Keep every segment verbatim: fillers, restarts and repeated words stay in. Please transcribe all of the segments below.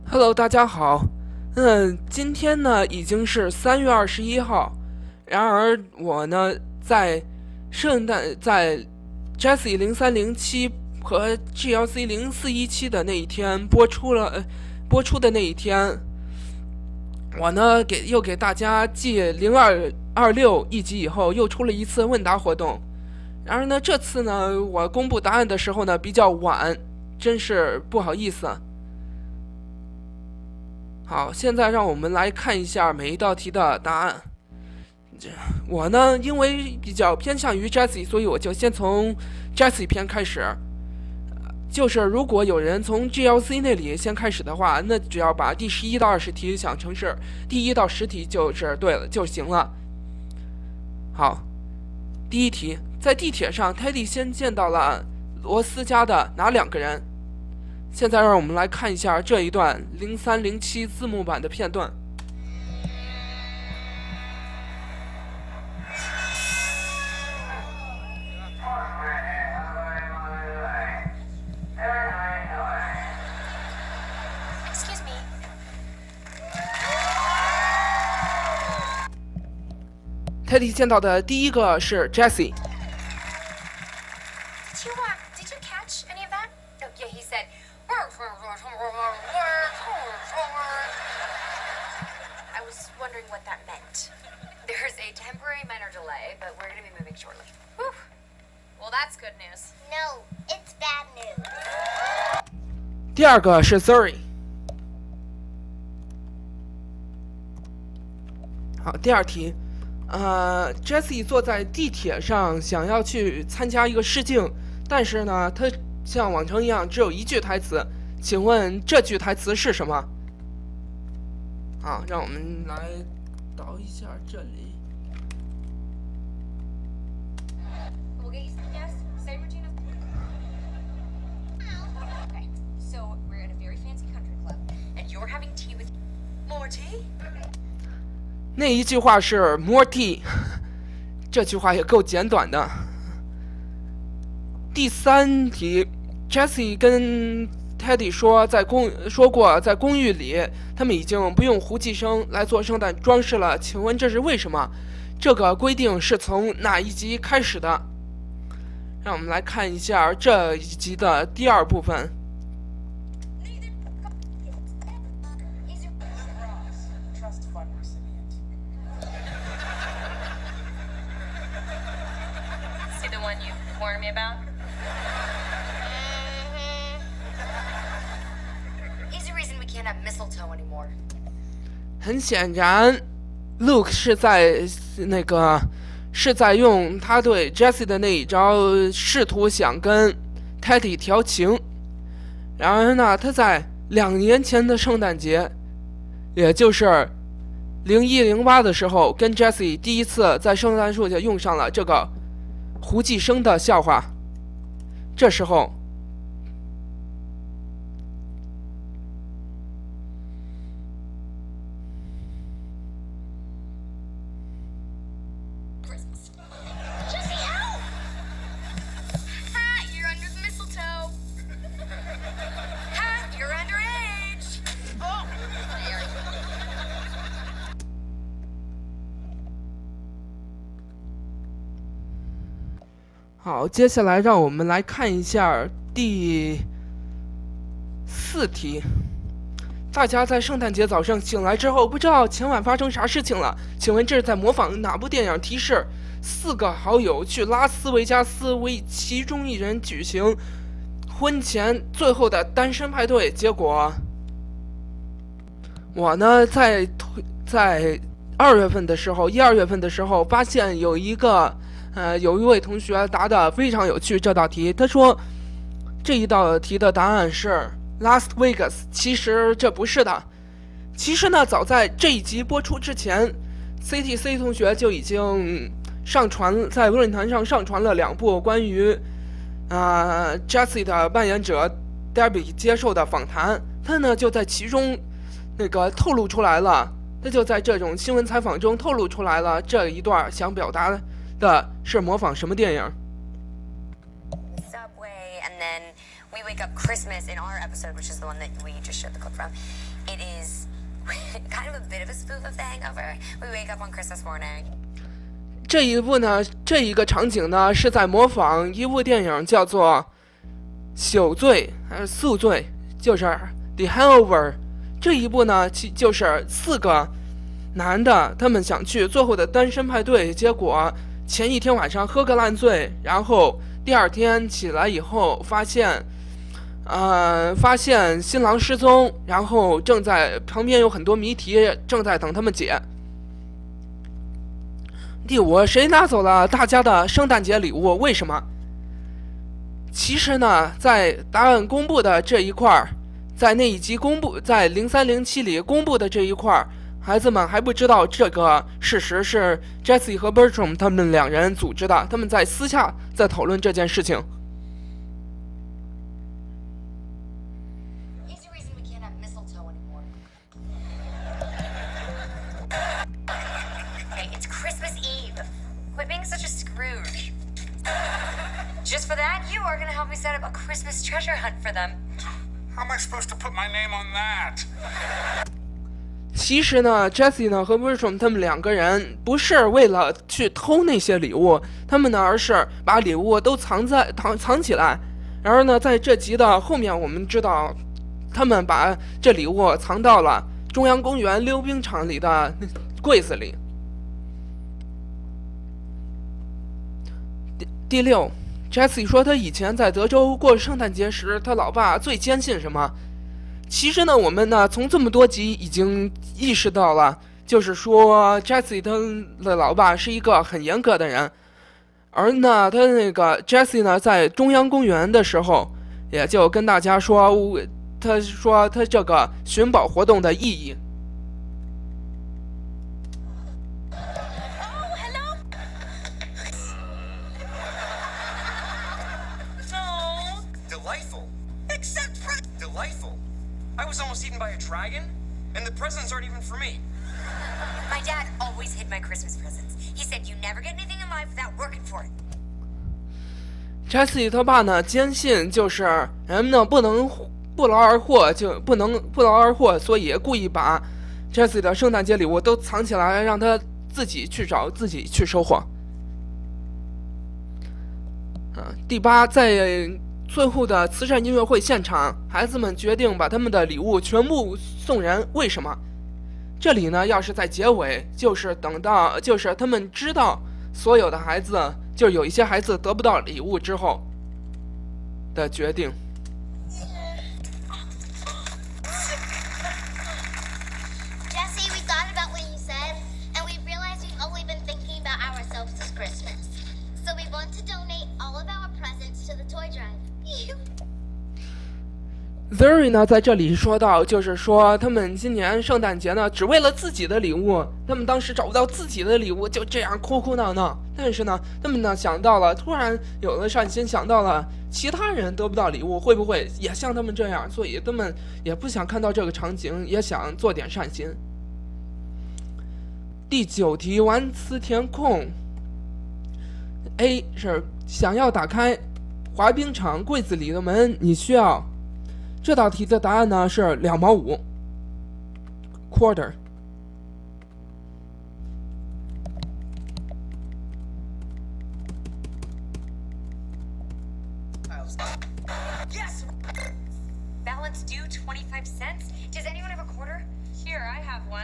Hello，大家好。嗯，今天呢已经是三月二十一号，然而我呢在圣诞在 Jessie 零三零七和 G L C 零四一七的那一天播出了，呃播出的那一天，我呢给又给大家继零二二六一集以后又出了一次问答活动。然而呢，这次呢我公布答案的时候呢比较晚，真是不好意思。好，现在让我们来看一下每一道题的答案。我呢，因为比较偏向于 Jessie， 所以我就先从 Jessie 篇开始。就是如果有人从 G L C 那里先开始的话，那只要把第十一到二十题想成是第一到十题就是对了就行了。好，第一题，在地铁上，泰迪先见到了罗斯家的哪两个人？现在让我们来看一下这一段零三零七字幕版的片段。 Excuse me. 泰迪见到的第一个是 Jessie。 Did you uh, did you catch any of that? Oh yeah, he said. I was wondering what that meant. There's a temporary minor delay, but we're gonna be moving shortly. Whew. Well, that's good news. No, it's bad news. 第二个是 Zuri。 好，第二题，呃 Jessie 坐在地铁上，想要去参加一个试镜，但是呢，他像往常一样只有一句台词，请问这句台词是什么？好，让我们来导一下这里。 We'll get you some yes. Say Regina. Okay, so we're at a very fancy country club, and you're having tea with more tea. 那一句话是 more tea， 这句话也够简短的。第三题 ，Jessie 跟 Teddy 说，在公说过在公寓里，他们已经不用胡寄生来做圣诞装饰了。请问这是为什么？这个规定是从哪一集开始的？让我们来看一下这一集的第二部分。 Trust fund recipient. See the one you warned me about? He's the reason we can't have mistletoe anymore. 很显然 ，Luke 是在那个是在用他对 Jessie 的那一招，试图想跟 Teddy 调情。然而呢，他在两年前的圣诞节，也就是零一零八的时候，跟 Jessie 第一次在圣诞树下用上了这个胡寄生的笑话。这时候。 Christmas. Jessie, ow! Ha! You're under the mistletoe. Ha! You're underage. Oh, there. 好，接下来让我们来看一下第四题。大家在圣诞节早上醒来之后，不知道前晚发生啥事情了。请问这是在模仿哪部电影？提示：四个好友去拉斯维加斯为其中一人举行婚前最后的单身派对。结果，我呢在在二月份的时候，一二月份的时候，发现有一个。 呃，有一位同学答得非常有趣这道题，他说这一道题的答案是 Las Vegas， 其实这不是的。其实呢，早在这一集播出之前 ，C T C 同学就已经上传在论坛上上传了两部关于呃 Jessie 的扮演者 Debbie 接受的访谈，他呢就在其中那个透露出来了，他就在这种新闻采访中透露出来了这一段想表达的是模仿什么电影？ Subway, and then we we wake up Christmas in our episode, which is the one that we just showed the clip from. It is kind of a bit of a spoof of The Hangover. We wake up on Christmas morning. 这一部呢，这一个场景呢，是在模仿一部电影叫做《宿醉》还是《宿醉》，就是《The Hangover》。这一部呢，其就是四个男的，他们想去最后的单身派对，结果前一天晚上喝个烂醉，然后第二天起来以后发现，呃，发现新郎失踪，然后正在旁边有很多谜题，正在等他们解。第五，谁拿走了大家的圣诞节礼物？为什么？其实呢，在答案公布的这一块，在那一集公布，在零三零七里公布的这一块，孩子们还不知道这个事实是 Jessie 和 Bertram 他们两人组织的，他们在私下在讨论这件事情。 Just for that, you are going to help me set up a Christmas treasure hunt for them. How am I supposed to put my name on that? 其实呢 ，Jessie 呢和 Bertram 他们两个人不是为了去偷那些礼物，他们呢而是把礼物都藏在藏藏起来。然而呢，在这集的后面，我们知道他们把这礼物藏到了中央公园溜冰场里的柜子里。第第六。Jessie 说，他以前在德州过圣诞节时，他老爸最坚信什么？其实呢，我们呢从这么多集已经意识到了，就是说 Jessie 他的老爸是一个很严格的人，而呢，他那个 Jessie 呢在中央公园的时候，也就跟大家说，他说他这个寻宝活动的意义。 I was almost eaten by a dragon, and the presents aren't even for me. My dad always hid my Christmas presents. He said you never get anything in life without working for it. Jessie 他爸呢坚信就是人们呢不能不劳而获，就不能不劳而获，所以故意把 Jessie 的圣诞节礼物都藏起来，让他自己去找，自己去收获。啊，第八，在最后的慈善音乐会现场，孩子们决定把他们的礼物全部送人。为什么？这里呢，要是在结尾，就是等到，就是他们知道所有的孩子，就是有一些孩子得不到礼物之后的决定。 Jessie, we thought about what you said, and we realized we've only been thinking about ourselves this Christmas. So we want to donate all of our presents to the toy drive. Zuri 呢，在这里说到，就是说他们今年圣诞节呢，只为了自己的礼物，他们当时找不到自己的礼物，就这样哭哭闹闹。但是呢，他们呢想到了，突然有了善心，想到了其他人得不到礼物，会不会也像他们这样？所以他们也不想看到这个场景，也想做点善心。第九题，玩词填空。A 是想要打开滑冰场柜子里的门，你需要。这道题的答案呢是两毛五 ，quarter。 Yes. Balance due twenty-five cents. Does anyone have a quarter? Here, I have one.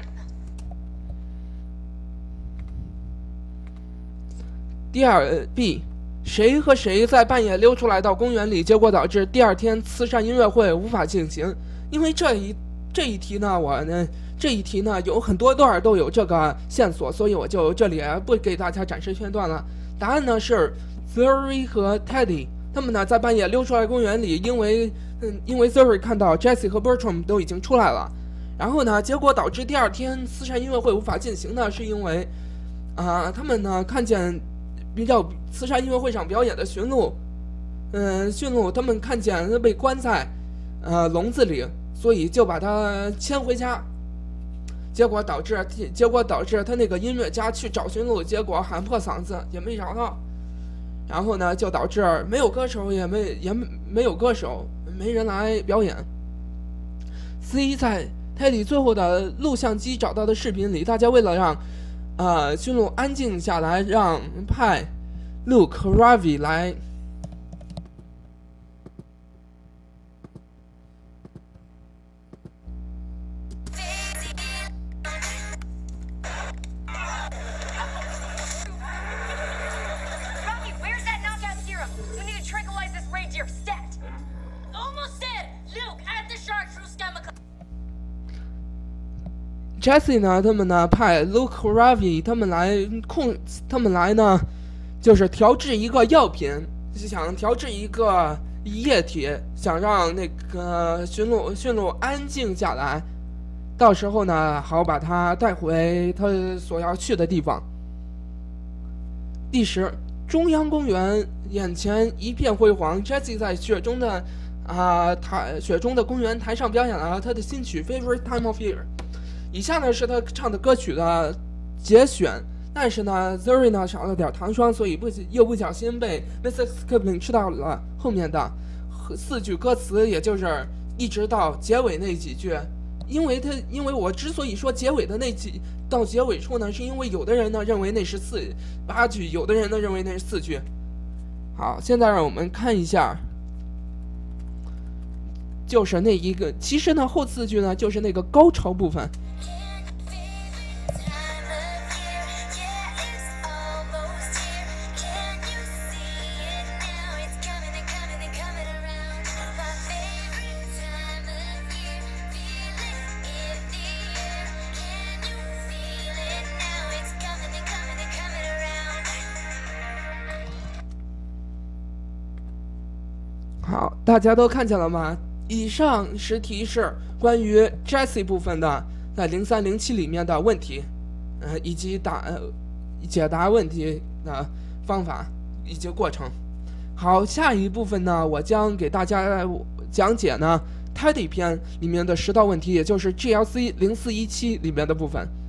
第二 B。谁和谁在半夜溜出来到公园里，结果导致第二天慈善音乐会无法进行？因为这一这一题呢，我呢这一题呢有很多段都有这个线索，所以我就这里不给大家展示片段了。答案呢是 Zuri 和 Teddy， 他们呢在半夜溜出来公园里，因为嗯因为 Zuri 看到 Jessie 和 Bertram 都已经出来了，然后呢结果导致第二天慈善音乐会无法进行呢，是因为啊、呃、他们呢看见。比较慈善音乐会上表演的驯鹿，嗯、呃，驯鹿他们看见他被关在呃笼子里，所以就把他牵回家。结果导致结果导致他那个音乐家去找驯鹿，结果喊破嗓子也没找到，然后呢就导致没有歌手也没也没有歌手没人来表演。C 在泰迪最后的录像机找到的视频里，大家为了让呃驯鹿安静下来，让派 Luke 和 Ravi 来。Jesse 呢，他们呢派 Luke 和 Ravi 他们来控，他们来呢，就是调制一个药品，是想调制一个液体，想让那个驯鹿驯鹿安静下来，到时候呢，好把它带回他所要去的地方。第十，中央公园眼前一片辉煌 ，Jesse 在雪中的啊、呃、台雪中的公园台上表演了他的新曲《Favorite Time of Year》。以下呢是他唱的歌曲的节选，但是呢 Zuri 呢少了点糖霜，所以不又不小心被 missus Kipling 吃到了后面的四句歌词，也就是一直到结尾那几句。因为他因为我之所以说结尾的那几到结尾处呢，是因为有的人呢认为那是四八句，有的人呢认为那是四句。好，现在让我们看一下，就是那一个，其实呢后四句呢就是那个高潮部分。好，大家都看见了吗？以上是提示关于 Jesse 部分的在零三零七里面的问题，呃，以及答、呃、解答问题的方法以及过程。好，下一部分呢，我将给大家讲解呢 Teddy 篇里面的十道问题，也就是 G L C 零四一七里面的部分。